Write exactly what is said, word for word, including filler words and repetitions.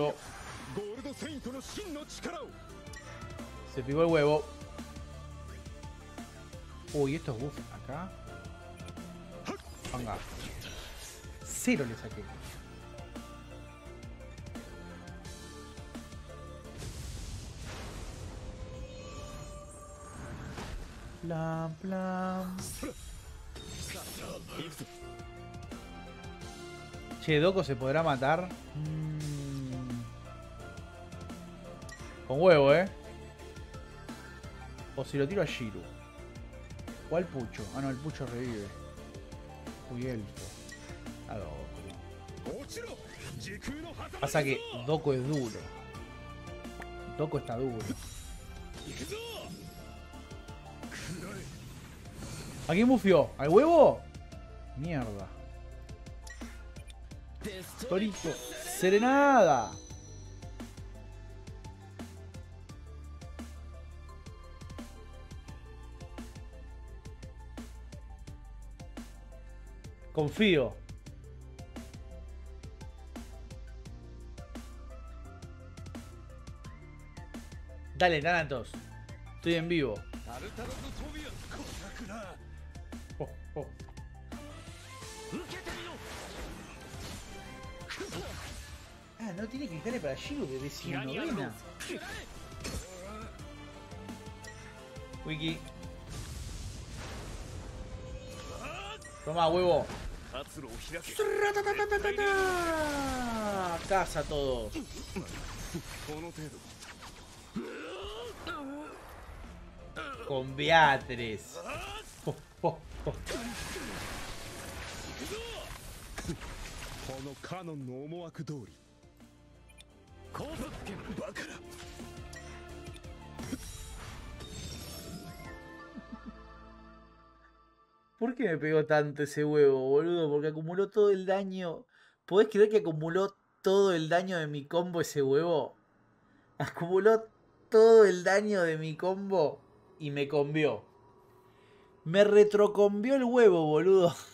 huevo. Se picó el huevo. Uy, estos buffs acá. Venga. Cero le saqué. Plan, plan. Che, Doko se podrá matar. Mm. Con huevo, eh. O si lo tiro a Shiru. O al Pucho. Ah, no, el Pucho revive. Uy, elfo. A Doko. Pasa que Doko es duro. Doko está duro. ¿A quién bufió? ¿Al huevo? Mierda. Torito. Serenada. Confío. Dale, Thanatos. Estoy en vivo. Oh, oh. Ah, no tiene cristales para Shiru de decimonovena. Wiki. Toma, huevo. Casa a todos. Con Beatriz. Oh, oh, oh. ¿Por qué me pegó tanto ese huevo, boludo? Porque acumuló todo el daño. ¿Podés creer que acumuló todo el daño de mi combo ese huevo? Acumuló todo el daño de mi combo y me combió. Me retrocombió el huevo, boludo.